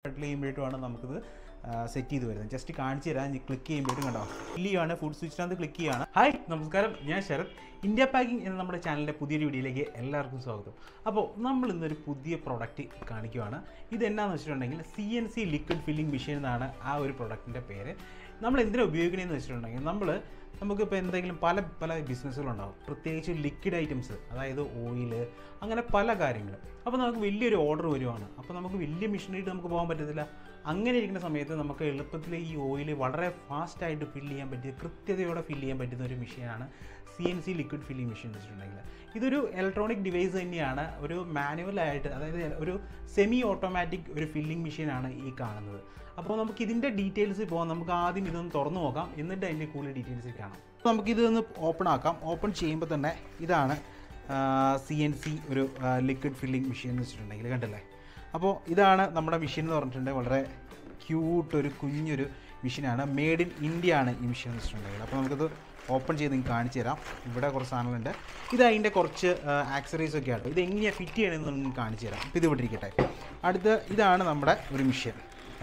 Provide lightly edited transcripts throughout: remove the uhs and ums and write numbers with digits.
Pedal ചെയ്യുമ്പോഴേക്കുമാണ് നമുക്കിത് set ചെയ്ത് വരുന്നത്. ജസ്റ്റ് കാണിച്ചു തരാം. ക്ലിക്ക് ചെയ്യുമ്പോഴേക്കും കണ്ടോ ഫില്ലിയാണ്. ഫുഡ് സ്വിച്ചിനകത്ത് ക്ലിക്ക് ചെയ്യുകയാണ്. ഹായ് നമസ്കാരം, ഞാൻ ശരത്. ഇന്ത്യ പാക്കിംഗ് എന്ന നമ്മുടെ ചാനലിൻ്റെ പുതിയൊരു വീഡിയോയിലേക്ക് എല്ലാവർക്കും സ്വാഗതം. അപ്പോൾ നമ്മൾ ഇന്നൊരു പുതിയ പ്രോഡക്റ്റ് കാണിക്കുകയാണ്. ഇതെന്നാന്ന് വെച്ചിട്ടുണ്ടെങ്കിൽ CNC ലിക്വിഡ് ഫില്ലിംഗ് മെഷീൻ എന്നാണ് ആ ഒരു പ്രോഡക്റ്റിൻ്റെ പേര്. നമ്മൾ എന്തിനാണ് ഉപയോഗിക്കണമെന്ന് വെച്ചിട്ടുണ്ടെങ്കിൽ നമുക്കിപ്പോൾ എന്തെങ്കിലും പല ബിസിനസ്സുകളുണ്ടാകും, പ്രത്യേകിച്ച് ലിക്വിഡ് ഐറ്റംസ്, അതായത് ഓയിൽ, അങ്ങനെ പല കാര്യങ്ങളും. അപ്പോൾ നമുക്ക് വലിയൊരു ഓർഡർ വരുവാണ്. അപ്പോൾ നമുക്ക് വലിയ മെഷീനായിട്ട് നമുക്ക് പോകാൻ പറ്റത്തില്ല. അങ്ങനെ ഇരിക്കുന്ന സമയത്ത് നമുക്ക് എളുപ്പത്തിൽ ഈ ഓയിൽ വളരെ ഫാസ്റ്റായിട്ട് ഫില്ല് ചെയ്യാൻ പറ്റിയ, കൃത്യതയോടെ ഫില്ല് ചെയ്യാൻ പറ്റുന്ന ഒരു മെഷീനാണ് CNC ലിക്വിഡ് ഫില്ലിംഗ് മെഷീൻ എന്ന് വെച്ചിട്ടുണ്ടെങ്കിൽ. ഇതൊരു ഇലക്ട്രോണിക് ഡിവൈസ് തന്നെയാണ്. ഒരു മാനുവലായിട്ട്, അതായത് ഒരു സെമി ഓട്ടോമാറ്റിക് ഒരു ഫില്ലിംഗ് മെഷീനാണ് ഈ കാണുന്നത്. അപ്പോൾ നമുക്ക് ഇതിൻ്റെ ഡീറ്റെയിൽസ് പോകാം. നമുക്ക് ആദ്യം ഇതൊന്ന് തുറന്നു നോക്കാം, എന്നിട്ട് അതിൻ്റെ കൂടുതൽ ഡീറ്റെയിൽസ് കാണാം. അപ്പോൾ നമുക്കിതൊന്ന് ഓപ്പൺ ആക്കാം. ഓപ്പൺ ചെയ്യുമ്പോൾ തന്നെ ഇതാണ് CNC ഒരു ലിക്വിഡ് ഫില്ലിംഗ് മെഷീൻ എന്ന് വെച്ചിട്ടുണ്ടെങ്കിൽ കണ്ടല്ലേ. അപ്പോൾ ഇതാണ് നമ്മുടെ മെഷീൻ എന്ന് പറഞ്ഞിട്ടുണ്ടെങ്കിൽ വളരെ ക്യൂട്ടൊരു കുഞ്ഞൊരു മെഷീനാണ്. മെയ്ഡ് ഇൻ ഇന്ത്യ ആണ് ഈ മെഷീൻ എന്ന് വെച്ചിട്ടുണ്ടെങ്കിൽ. അപ്പോൾ നമുക്കത് ഓപ്പൺ ചെയ്ത് നിങ്ങൾക്ക് കാണിച്ചു തരാം. ഇവിടെ കുറച്ച് സാധനങ്ങളുണ്ട്. ഇത് അതിൻ്റെ കുറച്ച് ആക്സറീസ് ഒക്കെ ആട്ടോ. ഇത് എങ്ങനെയാണ് ഫിറ്റ് ചെയ്യണമെന്ന് നിങ്ങൾക്ക് കാണിച്ചു തരാം. അപ്പോൾ ഇത് ഇവിടെ ഇരിക്കട്ടെ. അടുത്ത് ഇതാണ് നമ്മുടെ ഒരു മെഷീൻ.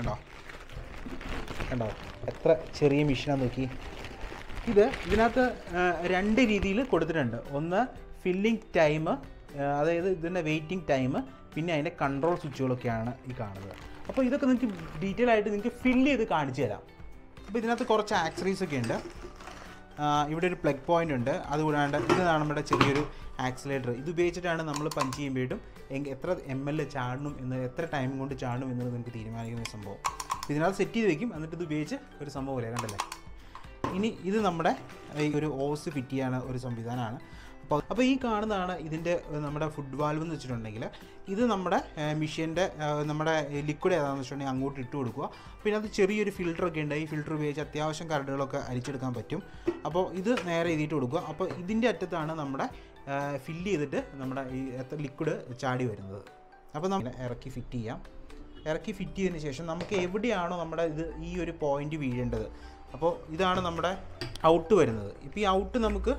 കണ്ടോ എത്ര ചെറിയ മെഷീനാന്ന് നോക്കി. ഇതിനകത്ത് രണ്ട് രീതിയിൽ കൊടുത്തിട്ടുണ്ട്. ഒന്ന് ഫില്ലിംഗ് ടൈം, അതായത് ഇതിൻ്റെ വെയിറ്റിംഗ് ടൈം, പിന്നെ അതിൻ്റെ കൺട്രോൾ സ്വിച്ചുകളൊക്കെയാണ് ഈ കാണുന്നത്. അപ്പോൾ ഇതൊക്കെ നിങ്ങൾക്ക് ഡീറ്റെയിൽ ആയിട്ട് നിങ്ങൾക്ക് ഫില്ല് ചെയ്ത് കാണിച്ചു തരാം. അപ്പോൾ ഇതിനകത്ത് കുറച്ച് ആക്സറീസ് ഒക്കെ ഉണ്ട്. ഇവിടെ ഒരു പ്ലഗ് പോയിൻ്റ് ഉണ്ട്. അതുകൂടാണ്ട് ഇതാണ് നമ്മുടെ ചെറിയൊരു ആക്സിലേറ്റർ. ഇത് ഉപയോഗിച്ചിട്ടാണ് നമ്മൾ പഞ്ച് ചെയ്യുമ്പോഴും എത്ര ml ചാടണം എന്ന്, എത്ര ടൈം കൊണ്ട് ചാടണം എന്നത് നിങ്ങൾക്ക് തീരുമാനിക്കുന്ന സംഭവം. ഇതിനകത്ത് സെറ്റ് ചെയ്ത് വയ്ക്കും. എന്നിട്ട് ഇത് ഉപയോഗിച്ച് ഒരു സംഭവം പോലെ കണ്ടല്ലേ. ഇനി ഇത് നമ്മുടെ ഈ ഒരു ഓസ് ഫിറ്റ് ചെയ്യാനുള്ള ഒരു സംവിധാനമാണ്. അപ്പോൾ ഈ കാണുന്നതാണ് ഇതിൻ്റെ നമ്മുടെ ഫുഡ് വാൽവ് എന്ന് വെച്ചിട്ടുണ്ടെങ്കിൽ. ഇത് നമ്മുടെ മെഷീൻ്റെ നമ്മുടെ ലിക്വിഡ് ഏതാണെന്ന് വെച്ചിട്ടുണ്ടെങ്കിൽ അങ്ങോട്ട് ഇട്ട് കൊടുക്കുക. പിന്നെ അത് ചെറിയൊരു ഫിൽറ്ററൊക്കെ ഉണ്ട്. ഈ ഫിൽറ്റർ ഉപയോഗിച്ച് അത്യാവശ്യം കറണ്ടുകളൊക്കെ അരിച്ചെടുക്കാൻ പറ്റും. അപ്പോൾ ഇത് നേരെ എഴുതിയിട്ട് കൊടുക്കുക. അപ്പോൾ ഇതിൻ്റെ അറ്റത്താണ് നമ്മുടെ ഫില്ല് ചെയ്തിട്ട് നമ്മുടെ ഈ ലിക്വിഡ് ചാടി വരുന്നത്. അപ്പോൾ നമ്മൾ ഇറക്കി ഫിറ്റ് ചെയ്യാം. ഇറക്കി ഫിറ്റ് ചെയ്തതിന് ശേഷം നമുക്ക് എവിടെയാണോ നമ്മുടെ ഈ ഒരു പോയിൻ്റ് വീഴേണ്ടത്, അപ്പോൾ ഇതാണ് നമ്മുടെ ഔട്ട് വരുന്നത്. ഇപ്പോൾ ഈ ഔട്ട് നമുക്ക്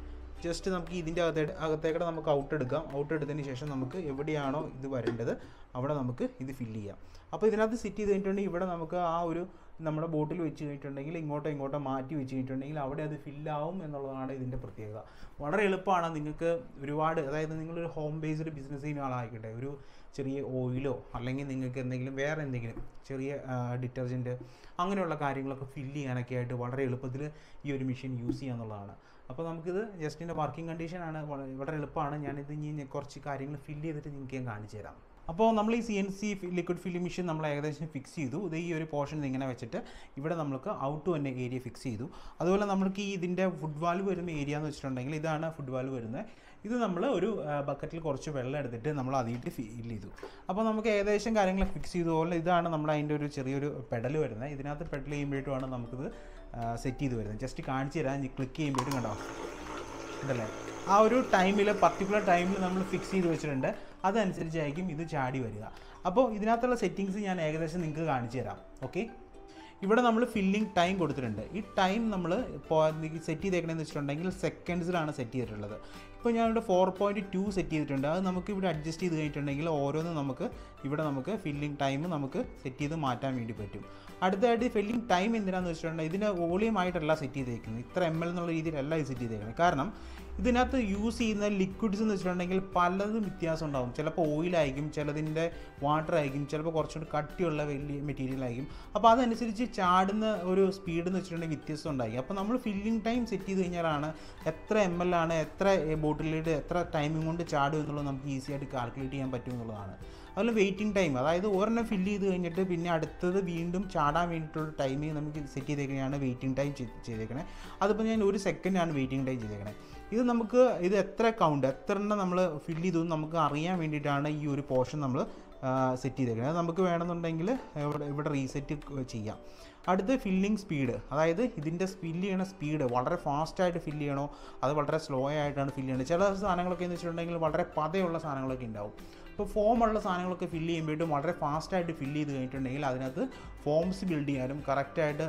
ഇതിൻ്റെ അകത്തേക്കൂടെ നമുക്ക് ഔട്ട് എടുക്കാം. ഔട്ട് എടുത്തതിന് ശേഷം നമുക്ക് എവിടെയാണോ ഇത് വരേണ്ടത് അവിടെ നമുക്ക് ഇത് ഫില്ല് ചെയ്യാം. അപ്പോൾ ഇതിനകത്ത് സെറ്റ് ചെയ്ത് കഴിഞ്ഞിട്ടുണ്ടെങ്കിൽ ഇവിടെ നമുക്ക് ആ ഒരു നമ്മുടെ ബോട്ടിൽ വെച്ച് കഴിഞ്ഞിട്ടുണ്ടെങ്കിൽ ഇങ്ങോട്ടോ മാറ്റി വെച്ച് കഴിഞ്ഞിട്ടുണ്ടെങ്കിൽ അവിടെ അത് ഫില്ലാവും എന്നുള്ളതാണ് ഇതിൻ്റെ പ്രത്യേകത. വളരെ എളുപ്പമാണ്. നിങ്ങൾക്ക് ഒരുപാട്, അതായത് നിങ്ങളൊരു ഹോം ബേസ്ഡ് ബിസിനസ് ചെയ്യുന്ന ആളായിക്കട്ടെ, ഒരു ചെറിയ ഓയിലോ അല്ലെങ്കിൽ നിങ്ങൾക്ക് എന്തെങ്കിലും വേറെ എന്തെങ്കിലും ചെറിയ ഡിറ്റർജൻറ്റ് അങ്ങനെയുള്ള കാര്യങ്ങളൊക്കെ ഫില്ല് ചെയ്യാനൊക്കെ ആയിട്ട് വളരെ എളുപ്പത്തിൽ ഈ ഒരു മെഷീൻ യൂസ് ചെയ്യുക എന്നുള്ളതാണ്. അപ്പോൾ നമുക്കിത് ജസ്റ്റ് ഇതിൻ്റെ വർക്കിംഗ് കണ്ടീഷനാണ്. വളരെ എളുപ്പമാണ്. ഞാനിത് ഇനി കുറച്ച് കാര്യങ്ങൾ ഫില്ല് ചെയ്തിട്ട് നിങ്ങൾക്ക് ഞാൻ കാണിച്ചു തരാം. അപ്പോൾ നമ്മൾ ഈ CNC ലിക്വിഡ് ഫില്ലിംഗ് മെഷീൻ നമ്മൾ ഏകദേശം ഫിക്സ് ചെയ്തു. ഇത് ഈ ഒരു പോർഷൻ ഇങ്ങനെ വെച്ചിട്ട് ഇവിടെ നമുക്ക് ഔട്ട് തന്നെ ഏരിയ ഫിക്സ് ചെയ്തു. അതുപോലെ നമുക്ക് ഇതിൻ്റെ ഫുഡ് വാൽവ് വരുന്ന ഏരിയ എന്ന് വെച്ചിട്ടുണ്ടെങ്കിൽ ഇതാണ് ഫുഡ് വാൽവ് വരുന്നത്. ഇത് നമ്മൾ ഒരു ബക്കറ്റിൽ കുറച്ച് വെള്ളം എടുത്തിട്ട് നമ്മൾ അതിട്ട് ഫില്ല് ചെയ്തു. അപ്പോൾ നമുക്ക് ഏകദേശം കാര്യങ്ങൾ ഫിക്സ് ചെയ്തതുപോലെ ഇതാണ് നമ്മുടെ അതിൻ്റെ ഒരു ചെറിയൊരു പെഡൽ വരുന്നത്. ഇതിനകത്ത് പെഡൽ ചെയ്യുമ്പോഴേക്കുമാണ് നമുക്കിത് സെറ്റ് ചെയ്ത് വരുന്നത്. ജസ്റ്റ് കാണിച്ചു തരാം. ക്ലിക്ക് ചെയ്യുമ്പോഴേക്കും കണ്ടോ ഉണ്ടല്ലേ. ആ ഒരു ടൈമിൽ, പർട്ടിക്കുലർ ടൈമിൽ നമ്മൾ ഫിക്സ് ചെയ്ത് വെച്ചിട്ടുണ്ട്. അതനുസരിച്ചായിരിക്കും ഇത് ചാടി വരിക. അപ്പോൾ ഇതിനകത്തുള്ള സെറ്റിങ്സ് ഞാൻ ഏകദേശം നിങ്ങൾക്ക് കാണിച്ചു തരാം. ഓക്കെ, ഇവിടെ നമ്മൾ ഫില്ലിംഗ് ടൈം കൊടുത്തിട്ടുണ്ട്. ഈ ടൈം നമ്മൾ സെറ്റ് ചെയ്തേക്കണമെന്ന് വെച്ചിട്ടുണ്ടെങ്കിൽ സെക്കൻഡ്സിലാണ് സെറ്റ് ചെയ്തിട്ടുള്ളത്. ഇപ്പോൾ ഞാനിവിടെ 4.2 സെറ്റ് ചെയ്തിട്ടുണ്ട്. അത് നമുക്ക് ഇവിടെ അഡ്ജസ്റ്റ് ചെയ്ത് കഴിഞ്ഞിട്ടുണ്ടെങ്കിൽ ഓരോന്നും നമുക്ക് ഫില്ലിംഗ് ടൈം നമുക്ക് സെറ്റ് ചെയ്ത് മാറ്റാൻ വേണ്ടി പറ്റും. അടുത്തായിട്ട് ഫില്ലിംഗ് ടൈം എന്തിനാണെന്ന് വെച്ചിട്ടുണ്ടെങ്കിൽ ഇതിന് വോളിയമായിട്ടല്ല സെറ്റ് ചെയ്തേക്കുന്നത്, ഇത്ര ml എന്നുള്ള രീതിയിലല്ല ഇത് സെറ്റ് ചെയ്തേക്കുന്നത്. കാരണം ഇതിനകത്ത് യൂസ് ചെയ്യുന്ന ലിക്വിഡ്സ് എന്ന് വെച്ചിട്ടുണ്ടെങ്കിൽ പലതും വ്യത്യാസം ഉണ്ടാകും. ചിലപ്പോൾ ഓയിലായിരിക്കും, ചിലതിൻ്റെ വാട്ടർ ആയിരിക്കും, ചിലപ്പോൾ കുറച്ചുകൂടി കട്ടിയുള്ള വലിയ മെറ്റീരിയൽ ആയിരിക്കും. അപ്പോൾ അതനുസരിച്ച് ചാടുന്ന ഒരു സ്പീഡ് എന്ന് വെച്ചിട്ടുണ്ടെങ്കിൽ വ്യത്യസ്തം ഉണ്ടായിരിക്കും. അപ്പോൾ നമ്മൾ ഫില്ലിംഗ് ടൈം സെറ്റ് ചെയ്ത് കഴിഞ്ഞാലാണ് എത്ര ml ആണ്, എത്ര ബോട്ടിലിട്ട് എത്ര ടൈമിംഗ് കൊണ്ട് ചാടും എന്നുള്ളത് നമുക്ക് ഈസി ആയിട്ട് കാൽക്കുലേറ്റ് ചെയ്യാൻ പറ്റും എന്നുള്ളതാണ്. അതുപോലെ വെയിറ്റിംഗ് ടൈം, അതായത് ഒരെണ്ണം ഫില്ല് ചെയ്ത് കഴിഞ്ഞിട്ട് പിന്നെ അടുത്തത് വീണ്ടും ചാടാൻ വേണ്ടിയിട്ടുള്ള ടൈമിംഗ് നമുക്ക് സെറ്റ് ചെയ്തേക്കുന്നതാണ് വെയിറ്റിംഗ് ടൈം ചെയ്തേക്കണേ. അതിപ്പോൾ ഞാൻ 1 സെക്കൻഡാണ് വെയിറ്റിംഗ് ടൈം ചെയ്തേക്കണേ. ഇത് എത്ര എണ്ണം നമ്മൾ ഫില്ല് ചെയ്തു നമുക്ക് അറിയാൻ വേണ്ടിയിട്ടാണ് ഈ ഒരു പോർഷൻ നമ്മൾ സെറ്റ് ചെയ്തേക്കുന്നത്. നമുക്ക് വേണമെന്നുണ്ടെങ്കിൽ ഇവിടെ റീസെറ്റ് ചെയ്യാം. അടുത്ത ഫില്ലിംഗ് സ്പീഡ്, അതായത് ഇതിൻ്റെ ഫില്ല് ചെയ്യണ സ്പീഡ് വളരെ ഫാസ്റ്റായിട്ട് ഫില്ല് ചെയ്യണോ അത് വളരെ സ്ലോ ആയിട്ടാണ് ഫില്ല് ചെയ്യണത്. ചില സാധനങ്ങളൊക്കെ എന്ന് വെച്ചിട്ടുണ്ടെങ്കിൽ വളരെ പതയുള്ള സാധനങ്ങളൊക്കെ ഉണ്ടാവും. ഇപ്പോൾ ഫോമുള്ള സാധനങ്ങളൊക്കെ ഫില്ല് ചെയ്യുമ്പോഴും വളരെ ഫാസ്റ്റായിട്ട് ഫില്ല് ചെയ്ത് കഴിഞ്ഞിട്ടുണ്ടെങ്കിൽ അതിനകത്ത് ഫോംസ് ബിൽഡ് ചെയ്യാനും കറക്റ്റായിട്ട്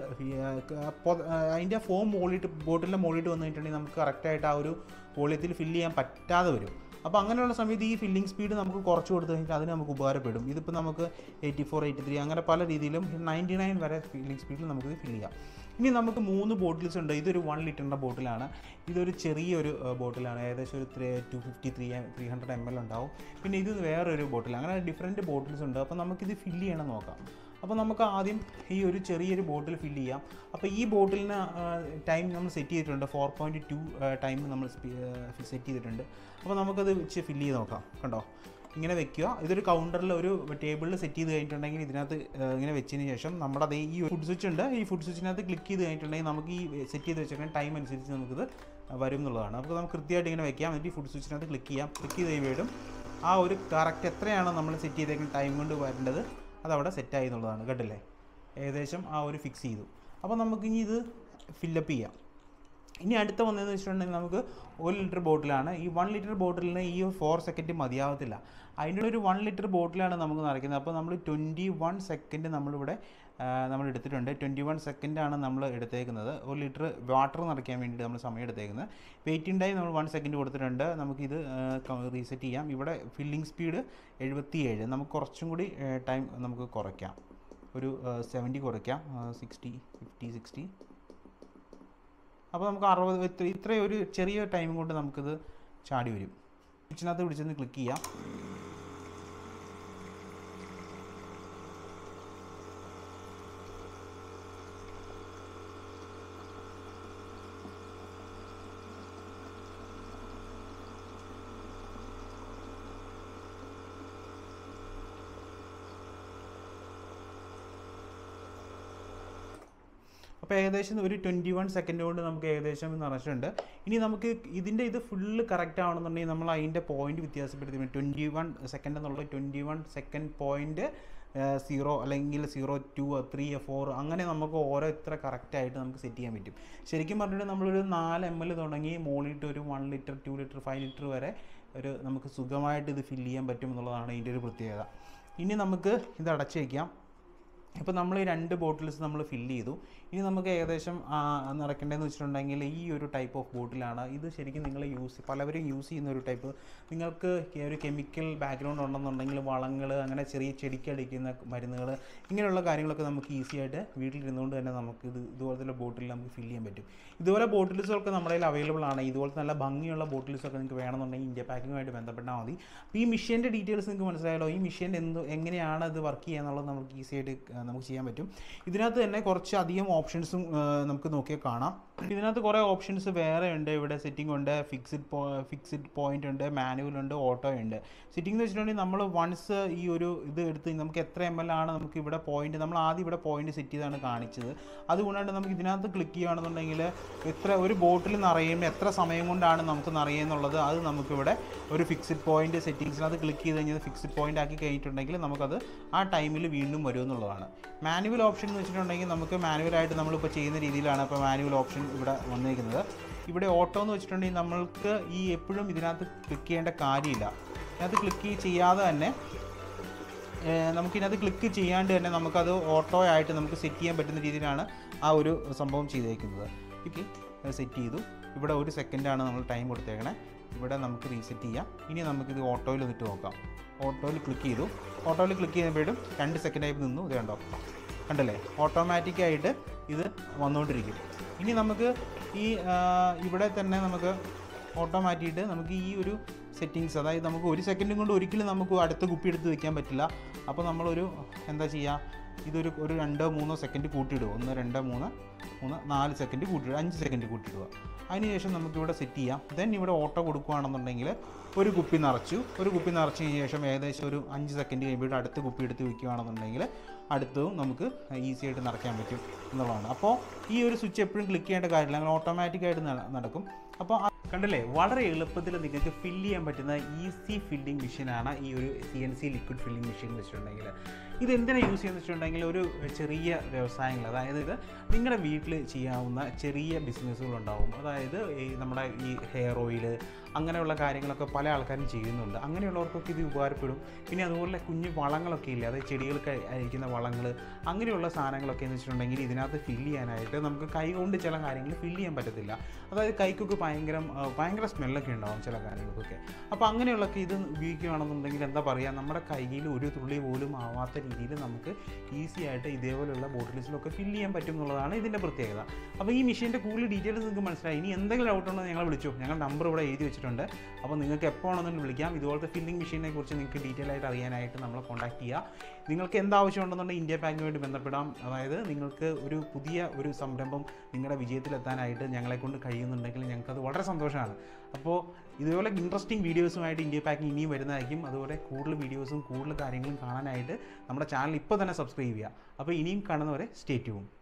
അതിൻ്റെ ഫോം ബോട്ടിലിൻ്റെ മുകളിലിട്ട് വന്നു കഴിഞ്ഞിട്ടുണ്ടെങ്കിൽ നമുക്ക് കറക്റ്റായിട്ട് ആ ഒരു വോളിയത്തിൽ ഫില്ല് ചെയ്യാൻ പറ്റാതെ വരും. അപ്പോൾ അങ്ങനെയുള്ള സമയത്ത് ഈ ഫില്ലിംഗ് സ്പീഡ് നമുക്ക് കുറച്ച് കൊടുത്തു കഴിഞ്ഞാൽ അതിന് നമുക്ക് ഉപകാരപ്പെടും. ഇതിപ്പോൾ നമുക്ക് 84, 83 അങ്ങനെ പല രീതിയിലും 99 വരെ ഫില്ലിംഗ് സ്പീഡിൽ നമുക്കിത് ഫില്ല് ചെയ്യാം. ഇനി നമുക്ക് 3 ബോട്ടിൽസ് ഉണ്ട്. ഇതൊരു 1 ലിറ്ററിൻ്റെ ബോട്ടിലാണ്. ഇതൊരു ചെറിയൊരു ബോട്ടിലാണ്, ഏകദേശം ഒരു 250-300 ml ഉണ്ടാവും. പിന്നെ ഇത് വേറൊരു ബോട്ടിൽ, അങ്ങനെ ഡിഫറെൻറ്റ് ബോട്ടിൽസ് ഉണ്ട്. അപ്പോൾ നമുക്കിത് ഫില്ല് ചെയ്യണം നോക്കാം. അപ്പോൾ നമുക്ക് ആദ്യം ഈ ഒരു ചെറിയൊരു ബോട്ടിൽ ഫില്ല് ചെയ്യാം. അപ്പോൾ ഈ ബോട്ടിലിന് ടൈം നമ്മൾ സെറ്റ് ചെയ്തിട്ടുണ്ട്, 4.2 ടൈം നമ്മൾ സെറ്റ് ചെയ്തിട്ടുണ്ട്. അപ്പോൾ നമുക്കത് വെച്ച് ഫില്ല് ചെയ്ത് നോക്കാം. കണ്ടോ, ഇങ്ങനെ വെക്കുക. ഇതൊരു കൗണ്ടറിൽ ഒരു ടേബിളിൽ സെറ്റ് ചെയ്ത് കഴിഞ്ഞിട്ടുണ്ടെങ്കിൽ ഇതിനകത്ത് ഇങ്ങനെ വെച്ചതിന് ശേഷം നമ്മുടെ അതേ ഈ ഫുഡ് സ്വിച്ച് ഉണ്ട്, ഈ ഫുഡ് സ്വിച്ചിനകത്ത് ക്ലിക്ക് ചെയ്ത് കഴിഞ്ഞിട്ടുണ്ടെങ്കിൽ നമുക്ക് ഈ സെറ്റ് ചെയ്ത് വെച്ചിട്ടുണ്ടെങ്കിൽ ടൈം അനുസരിച്ച് നമുക്കിത് വരും എന്നുള്ളതാണ്. അപ്പോൾ നമുക്ക് കൃത്യമായിട്ട് ഇങ്ങനെ വെക്കാം. എന്നിട്ട് ഈ ഫുഡ് സ്വിച്ചിനകത്ത് ക്ലിക്ക് ചെയ്യാം. ക്ലിക്ക് ചെയ്ത് കഴിയുമ്പോഴും ആ ഒരു കറക്റ്റ് എത്രയാണോ നമ്മൾ സെറ്റ് ചെയ്തേക്കുന്ന ടൈം കൊണ്ട് വരേണ്ടത് അതവിടെ സെറ്റായി എന്നുള്ളതാണ്. കണ്ടില്ലേ, ഏകദേശം ആ ഒരു ഫിക്സ് ചെയ്തു. അപ്പോൾ നമുക്കിനി ഇത് ഫില്ലപ്പ് ചെയ്യാം. ഇനി അടുത്ത വന്നതെന്ന് വെച്ചിട്ടുണ്ടെങ്കിൽ നമുക്ക് 1 ലിറ്റർ ബോട്ടിലാണ്. ഈ 1 ലിറ്റർ ബോട്ടിലിന് ഈ 4 സെക്കൻഡ് മതിയാവത്തില്ല. അതിൻ്റെ ഒരു 1 ലിറ്റർ ബോട്ടിലാണ് നമുക്ക് നിറയ്ക്കുന്നത്. അപ്പോൾ നമ്മൾ 21 സെക്കൻഡ് നമ്മൾ എടുത്തിട്ടുണ്ട്. 21 സെക്കൻഡാണ് നമ്മൾ എടുത്തേക്കുന്നത് 1 ലിറ്റർ വാട്ടർ നിറയ്ക്കാൻ വേണ്ടിയിട്ട് നമ്മൾ സമയം എടുത്തേക്കുന്നത്. വെയിറ്റിംഗ് ടൈം നമ്മൾ 1 സെക്കൻഡ് കൊടുത്തിട്ടുണ്ട്. നമുക്കിത് റീസെറ്റ് ചെയ്യാം. ഇവിടെ ഫില്ലിംഗ് സ്പീഡ് 77. നമുക്ക് കുറച്ചും കൂടി ടൈം നമുക്ക് കുറയ്ക്കാം, ഒരു 70 കുറയ്ക്കാം, 60. അപ്പോൾ നമുക്ക് 60 ഇത്രയും ഒരു ചെറിയ ടൈം കൊണ്ട് നമുക്കിത് ചാടി വരും. സ്വിച്ചിനകത്ത് പിടിച്ചൊന്ന് ക്ലിക്ക് ചെയ്യാം. അപ്പോൾ ഏകദേശം ഒരു 21 സെക്കൻഡ് കൊണ്ട് നമുക്ക് ഏകദേശം നിറച്ചിട്ടുണ്ട്. ഇനി നമുക്ക് ഇതിൻ്റെ ഇത് ഫുള്ള് കറക്റ്റ് ആവണമെന്നുണ്ടെങ്കിൽ നമ്മൾ അതിൻ്റെ പോയിൻറ്റ് വ്യത്യാസപ്പെടുത്തി 21 സെക്കൻഡ് എന്നുള്ളത് 21 സെക്കൻഡ് പോയിൻറ്റ് 0 അല്ലെങ്കിൽ 0.2, 3, 4 അങ്ങനെ നമുക്ക് ഓരോ ഇത്ര കറക്റ്റായിട്ട് നമുക്ക് സെറ്റ് ചെയ്യാൻ പറ്റും. ശരിക്കും പറഞ്ഞിട്ട് നമ്മളൊരു 4 ml തുടങ്ങി മുകളിലിട്ട് ഒരു 1 ലിറ്റർ 2 ലിറ്റർ 5 ലിറ്റർ വരെ നമുക്ക് സുഖമായിട്ട് ഇത് ഫില്ല് ചെയ്യാൻ പറ്റും എന്നുള്ളതാണ് ഇതിൻ്റെ ഒരു പ്രത്യേകത. ഇനി നമുക്ക് ഇത് അടച്ച് വയ്ക്കാം. അപ്പോൾ നമ്മൾ ഈ 2 ബോട്ടിൽസ് നമ്മൾ ഫില്ല് ചെയ്തു. ഇനി നമുക്ക് ഏകദേശം നിറയ്ക്കേണ്ടതെന്ന് വെച്ചിട്ടുണ്ടെങ്കിൽ ഈ ഒരു ടൈപ്പ് ഓഫ് ബോട്ടിലാണ്. ഇത് ശരിക്കും നിങ്ങൾ പലവരും യൂസ് ചെയ്യുന്ന ഒരു ടൈപ്പ്. നിങ്ങൾക്ക് ഒരു കെമിക്കൽ ബാക്ക്ഗ്രൗണ്ട് ഉണ്ടെന്നുണ്ടെങ്കിൽ വളങ്ങൾ, അങ്ങനെ ചെറിയ ചെടിക്കടിക്കുന്ന മരുന്നുകൾ, ഇങ്ങനെയുള്ള കാര്യങ്ങളൊക്കെ നമുക്ക് ഈസി ആയിട്ട് വീട്ടിലിരുന്നുകൊണ്ട് തന്നെ നമുക്ക് ഇതുപോലത്തെ ബോട്ടിൽ നമുക്ക് ഫില്ല് ചെയ്യാൻ പറ്റും. ഇതുപോലെ ബോട്ടിൽസൊക്കെ നമ്മുടെ കയ്യിൽ അവൈലബിൾ ആണ്. ഇതുപോലത്തെ നല്ല ഭംഗിയുള്ള ബോട്ടിൽസൊക്കെ നിങ്ങൾക്ക് വേണമെന്നുണ്ടെങ്കിൽ ഇന്ത്യ പാക്കിങ്ങുമായിട്ട് ബന്ധപ്പെട്ടാൽ മതി. അപ്പോൾ ഈ മെഷീൻ്റെ ഡീറ്റെയിൽസ് നിങ്ങൾക്ക് മനസ്സിലായല്ലോ. ഈ മെഷീൻ എങ്ങനെയാണ് ഇത് വർക്ക് ചെയ്യുക എന്നുള്ളത് നമുക്ക് ഈസി ആയിട്ട് നമുക്ക് ചെയ്യാൻ പറ്റും. ഇതിനകത്ത് തന്നെ കുറച്ച് അധികം ഓപ്ഷൻസും നമുക്ക് നോക്കിയാൽ കാണാം. ഇതിനകത്ത് കുറേ ഓപ്ഷൻസ് വേറെ ഉണ്ട്. ഇവിടെ സെറ്റിംഗ് ഉണ്ട്, ഫിക്സ്ഡ് പോയിന്റ് ഉണ്ട്, മാനുവൽ ഉണ്ട്, ഓട്ടോ ഉണ്ട്. സെറ്റിംഗ് എന്ന് വെച്ചിട്ടുണ്ടെങ്കിൽ നമ്മൾ വൺസ് ഈ ഒരു ഇത് എടുത്ത് നമുക്ക് എത്ര ml ആണ് നമുക്ക് ഇവിടെ പോയിന്റ്, നമ്മൾ ആദ്യം ഇവിടെ പോയിന്റ് സെറ്റ് ചെയ്താണ് കാണിച്ചത്. അതുകൊണ്ടാണ് നമുക്ക് ഇതിനകത്ത് ക്ലിക്ക് ചെയ്യുകയാണെന്നുണ്ടെങ്കിൽ ഒരു ബോട്ടിൽ നിറയുമ്പോൾ എത്ര സമയം കൊണ്ടാണ് നമുക്ക് നിറയുന്നുള്ളത് അത് നമുക്കിവിടെ ഒരു ഫിക്സ്ഡ് പോയിന്റ് സെറ്റിംഗ്സിനകത്ത് ക്ലിക്ക് ചെയ്ത് കഴിഞ്ഞാൽ ഫിക്സ്ഡ് പോയിന്റ് ആക്കി കഴിഞ്ഞിട്ടുണ്ടെങ്കിൽ നമുക്കത് ആ ടൈമിൽ വീണ്ടും വരും എന്നുള്ളതാണ്. മാനുവൽ ഓപ്ഷൻ എന്ന് വെച്ചിട്ടുണ്ടെങ്കിൽ നമുക്ക് മാനുവലായിട്ട് നമ്മളിപ്പോൾ ചെയ്യുന്ന രീതിയിലാണ് ഇപ്പോൾ മാനുവൽ ഓപ്ഷൻ ഇവിടെ വന്നിരിക്കുന്നത്. ഇവിടെ ഓട്ടോ എന്ന് വെച്ചിട്ടുണ്ടെങ്കിൽ നമ്മൾക്ക് ഈ എപ്പോഴും ഇതിനകത്ത് ക്ലിക്ക് ചെയ്യേണ്ട കാര്യമില്ല. ഇതിനകത്ത് ക്ലിക്ക് ചെയ്യാതെ തന്നെ നമുക്കിതിനകത്ത് ക്ലിക്ക് ചെയ്യാണ്ട് തന്നെ നമുക്കത് ഓട്ടോ ആയിട്ട് നമുക്ക് സെറ്റ് ചെയ്യാൻ പറ്റുന്ന രീതിയിലാണ് ആ ഒരു സംഭവം ചെയ്തേക്കുന്നത്. ഓക്കെ, സെറ്റ് ചെയ്തു. ഇവിടെ 1 സെക്കൻഡാണ് നമ്മൾ ടൈം കൊടുത്തേക്കണേ. ഇവിടെ നമുക്ക് റീസെറ്റ് ചെയ്യാം. ഇനി നമുക്കിത് ഓട്ടോയിൽ വന്നിട്ട് നോക്കാം. ഓട്ടോയിൽ ക്ലിക്ക് ചെയ്തു. ഓട്ടോയിൽ ക്ലിക്ക് ചെയ്യുമ്പോഴും 2 സെക്കൻഡായി നിന്നു. ഇത് കണ്ടല്ലേ, ഓട്ടോമാറ്റിക്കായിട്ട് ഇത് വന്നുകൊണ്ടിരിക്കും. ഇനി നമുക്ക് ഇവിടെ തന്നെ നമുക്ക് ഓട്ടോ മാറ്റിയിട്ട് നമുക്ക് ഈ ഒരു സെറ്റിങ്സ്, അതായത് നമുക്ക് 1 സെക്കൻഡും കൊണ്ട് ഒരിക്കലും നമുക്ക് അടുത്ത കുപ്പി എടുത്ത് വെക്കാൻ പറ്റില്ല. അപ്പോൾ നമ്മളൊരു എന്താ ചെയ്യുക, ഇതൊരു 2-3 സെക്കൻഡ് കൂട്ടിയിടുക. 1, 2, 3, 4 സെക്കൻഡ് കൂട്ടിയിടുക, 5 സെക്കൻഡ് കൂട്ടിയിടുക. അതിനുശേഷം നമുക്കിവിടെ സെറ്റ് ചെയ്യാം. ദെൻ ഇവിടെ ഓട്ടോ കൊടുക്കുകയാണെന്നുണ്ടെങ്കിൽ ഒരു കുപ്പി നിറച്ചതിന് ശേഷം ഏകദേശം ഒരു 5 സെക്കൻഡ് കഴിയുമ്പോൾ അടുത്ത കുപ്പി എടുത്ത് വയ്ക്കുകയാണെന്നുണ്ടെങ്കിൽ അടുത്തതും നമുക്ക് ഈസി ആയിട്ട് നിറയ്ക്കാൻ പറ്റും എന്നുള്ളതാണ്. അപ്പോൾ ഈ ഒരു സ്വിച്ച് എപ്പോഴും ക്ലിക്ക് ചെയ്യേണ്ട കാര്യമില്ല, അങ്ങനെ ഓട്ടോമാറ്റിക്കായിട്ട് നടക്കും. അപ്പോൾ കണ്ടല്ലേ, വളരെ എളുപ്പത്തിൽ നിങ്ങൾക്ക് ഫില്ല് ചെയ്യാൻ പറ്റുന്ന ഈസി ഫില്ലിംഗ് മെഷീനാണ് ഈ ഒരു CNC ലിക്വിഡ് ഫില്ലിംഗ് മെഷീൻ എന്ന് വെച്ചിട്ടുണ്ടെങ്കിൽ. ഇതെന്തിനാണ് യൂസ് ചെയ്യുന്നത് വെച്ചിട്ടുണ്ടെങ്കിൽ ഒരു ചെറിയ വ്യവസായങ്ങൾ, അതായത് ഇത് നിങ്ങളുടെ വീട്ടിൽ ചെയ്യാവുന്ന ചെറിയ ബിസിനസ്സുകളുണ്ടാവും. അതായത് ഈ നമ്മുടെ ഈ ഹെയർ ഓയിൽ അങ്ങനെയുള്ള കാര്യങ്ങളൊക്കെ പല ആൾക്കാരും ചെയ്യുന്നുണ്ട്. അങ്ങനെയുള്ളവർക്കൊക്കെ ഇത് ഉപകാരപ്പെടും. പിന്നെ അതുപോലെ കുഞ്ഞു വളങ്ങളൊക്കെ ഇല്ലേ, അതായത് ചെടികൾക്ക് അയക്കുന്ന വളങ്ങൾ, അങ്ങനെയുള്ള സാധനങ്ങളൊക്കെ എന്ന് വെച്ചിട്ടുണ്ടെങ്കിൽ ഇതിനകത്ത് ഫില്ല് ചെയ്യാനായിട്ട് നമുക്ക് കൈ കൊണ്ട് ചില കാര്യങ്ങൾ ഫില്ല് ചെയ്യാൻ പറ്റത്തില്ല. അതായത് കൈക്കൊക്കെ ഭയങ്കര സ്മെല്ലൊക്കെ ഉണ്ടാവും ചില കാര്യങ്ങൾക്കൊക്കെ. അപ്പോൾ അങ്ങനെയുള്ളൊക്കെ ഇത് ഉപയോഗിക്കുകയാണെന്നുണ്ടെങ്കിൽ എന്താ പറയുക, നമ്മുടെ കയ്യിൽ ഒരു തുള്ളി പോലും ആവാത്ത രീതിയിൽ നമുക്ക് ഈസി ആയിട്ട് ഇതേപോലെയുള്ള ബോട്ടിൽസിലൊക്കെ ഫില്ല് ചെയ്യാൻ പറ്റും എന്നുള്ളതാണ് ഇതിൻ്റെ പ്രത്യേകത. അപ്പോൾ ഈ മെഷീൻ്റെ കൂടുതൽ ഡീറ്റെയിൽസ് നിങ്ങൾക്ക് മനസ്സിലായി. ഇനി എന്തെങ്കിലും ഡൗട്ട് ഉണ്ടോ ഞങ്ങളെ വിളിച്ചു, ഞങ്ങൾ നമ്പർ ഇവിടെ എഴുതി വെച്ചിട്ടുണ്ട്. അപ്പോൾ നിങ്ങൾക്ക് എപ്പോൾ ആണെന്നും വിളിക്കാം. ഇതുപോലത്തെ ഫില്ലിംഗ് മെഷീനെ കുറിച്ച് നിങ്ങൾക്ക് ഡീറ്റെയിൽ ആയിട്ട് അറിയാനായിട്ട് നമ്മളെ കോൺടാക്ട് ചെയ്യുക. നിങ്ങൾക്ക് എന്താവശ്യമുണ്ടെന്നുണ്ടെങ്കിൽ ഇന്ത്യ പാക്കിങ്ങുമായിട്ട് ബന്ധപ്പെടാം. അതായത് നിങ്ങൾക്ക് ഒരു പുതിയ ഒരു സംരംഭം നിങ്ങളുടെ വിജയത്തിലെത്താനായിട്ട് ഞങ്ങളെക്കൊണ്ട് കഴിയുന്നുണ്ടെങ്കിൽ ഞങ്ങൾക്കത് വളരെ സന്തോഷമാണ്. അപ്പോൾ ഇതുപോലെ ഇൻട്രസ്റ്റിംഗ് വീഡിയോസുമായിട്ട് ഇന്ത്യ പാക്കിംഗ് ഇനിയും വരുന്നതായിരിക്കും. അതുപോലെ കൂടുതൽ വീഡിയോസും കൂടുതൽ കാര്യങ്ങളും കാണാനായിട്ട് നമ്മുടെ ചാനൽ ഇപ്പോൾ തന്നെ സബ്സ്ക്രൈബ് ചെയ്യുക. അപ്പോൾ ഇനിയും കാണുന്നവരെ സ്റ്റേ ട്യൂൺ.